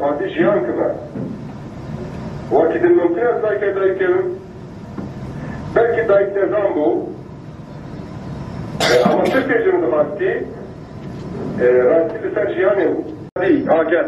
خاطی جیان کمه وقتی دل ممکن است دایک کم بلکه دایک نظام بو اما ترکی جمع دخواستی راستی لسر جیانه بو دی آگر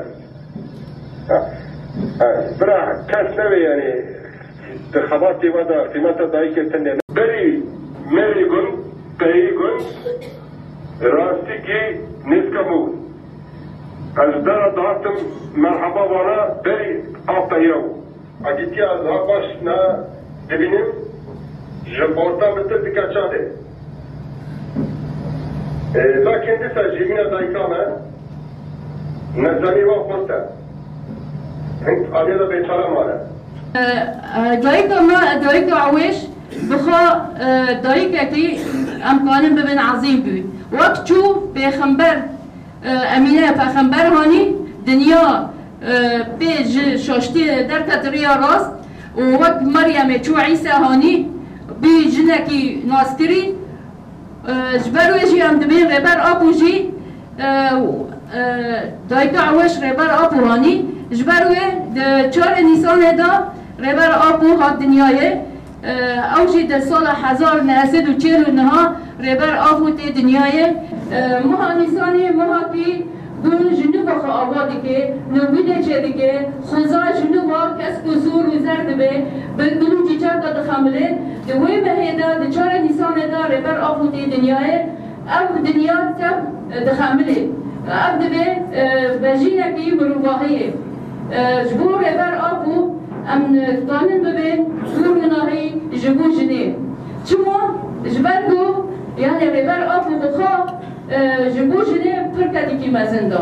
برا کس نوی یعنی خباتی ودا قیمت دایک تنه بری مری گن پهی گن راستی کی نسکمون از در دارتم مرحبا وانا بری آپیو اگیتی از ها باش نا دبینیم جبورتا بتر دکا چاده لكن دسا جيبنا دايكانا نزاني وقفتا هنك آليدا بيطارا مالا دايكا عويش بخا دايكا كي امكانن ببن عظيم بي وقت شو بيخنبر امينه بيخنبر هاني دنيا بيج شاشتي دركت ريا راست ووقت مريم شو عيسى هاني بيجنكي ناستري جبرو يجي عم دبين ربر أبو جي دايكا عوش ربر أبو هاني جبرو چار نيسان دا ربر أبو هاد دنياي أو جي ده سال 1949 ربر أبو تي دنياي مها نيساني مها كي دون جنوبا خا آبادی که نوبیده چه دیگه خوزا جنوبا کس کسور و زرد به بلو جیچار دا دخمله دوی مهیدا دچار نیسان دا ربر آفوتی دنیای او دنیا تب دخمله او دبه بجینه کی مروباهیه جبو ربر آفو ام قانن ببین زور ناهی جبو جنه چما جبرگو یعنی ربر آفو بخوا جبو جنه پرکتی کی مزنده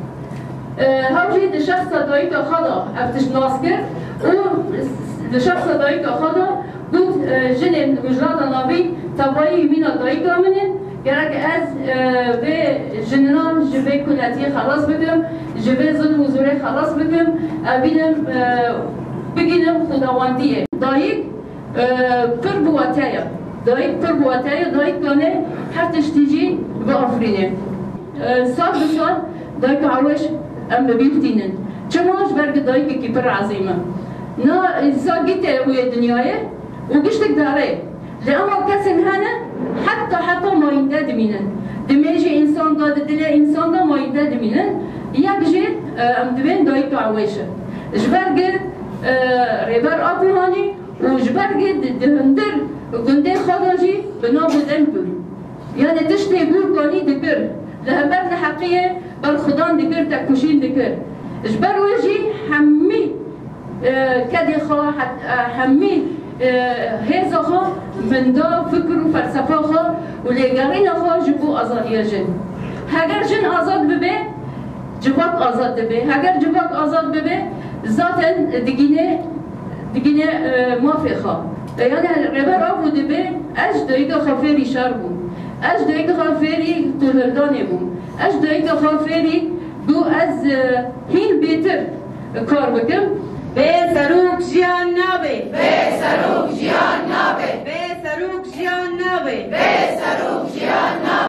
هاوجي ده شخص دايكا خدا افتش ناسكر و ده شخص دايكا خدا قلت جنن وجرادا نابي تبايي مينا دايكا منن گرك از به جننان جبه كلاتي خلاص بكم جبه ظلم وزوري خلاص بكم بينم بگينم خداوانديه دايك پر بواتايا دايك پر بواتايا دايك كانه هر تشتيجي بافرينه سال بسال دايك عوش ام ببيفتينن چناش برگ دايك كي پر عظيمه نا انسان جيت ويا دنياي وقشتك داري لأما كسن هنا حتى ما يندد منن دميجي انسان دا دل انسان دا ما يندد منن يكجي ام دبين دايك عويشه جبرگ ريبر ابوهاني وجبرگ دهندر گنده خداجي بنا بدن بر يعني تشتي بور كاني دبر لهبر حقيقه بل خدان دكر تكوشين دكر جبر وجي حمي كدي خا حمي هذا خا من دا فكر وفلسفه خا وليجارين خا جبو آزاد جن هاگر جن آزاد ببه جباك آزاد ببه هاگر جباك آزاد ببه ذاتاً دقينه ما في خا يعني ربر أبو دبه أج دايكا خافيري شاربو أج دايكا خافيري تولرداني بو أج دايكا خافيري دو از هين بيتر كار بكم به سروک جیان نابه به سروک جیان نابه به سروک جیان نابه به سروک جیان نابه